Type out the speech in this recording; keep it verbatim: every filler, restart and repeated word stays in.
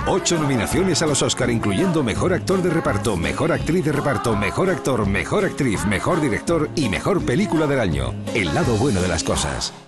Ocho nominaciones a los Oscar, incluyendo Mejor Actor de Reparto, Mejor Actriz de Reparto, Mejor Actor, Mejor Actriz, Mejor Director y Mejor Película del Año. El lado bueno de las cosas.